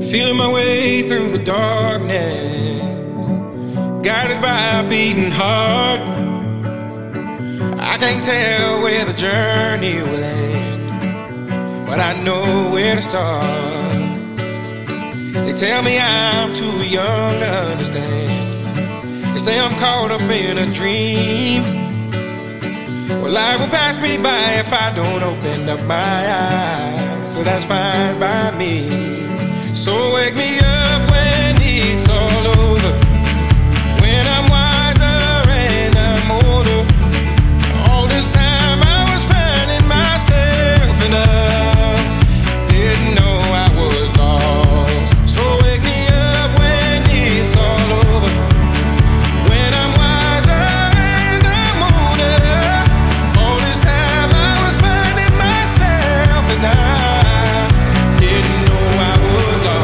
Feeling my way through the darkness, guided by a beating heart. I can't tell where the journey will end, but I know where to start. They tell me I'm too young to understand. They say I'm caught up in a dream. Well, life will pass me by if I don't open up my eyes, so that's fine by me. So wake me up when it's all over, when I'm wiser and I'm older. All this time I was finding myself and I didn't know I was lost. So wake me up when it's all over, when I'm wiser and I'm older. All this time I was finding myself and I didn't know I was lost.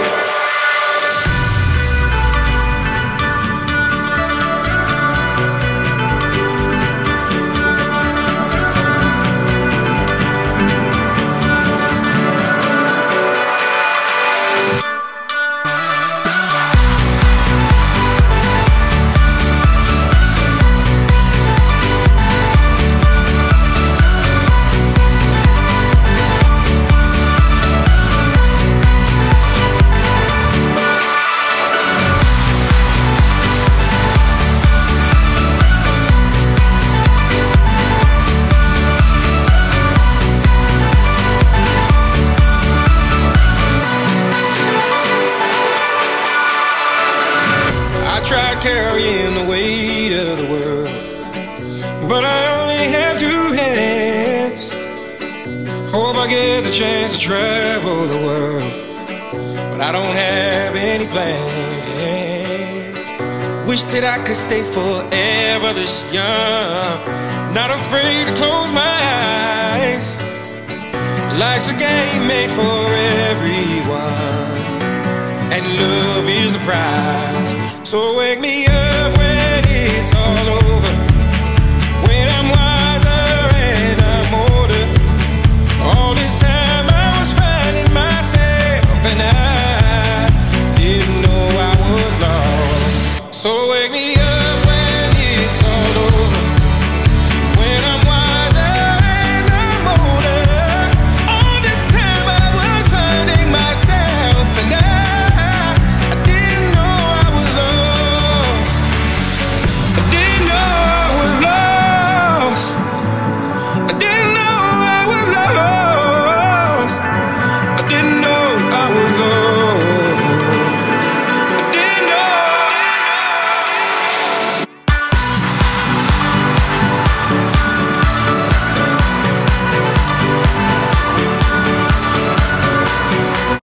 I tried carrying the weight of the world, but I only have two hands. Hope I get the chance to travel the world, but I don't have any plans. Wish that I could stay forever this young, not afraid to close my eyes. Life's a game made for everyone, and love is the prize. So wake me up when it's all over.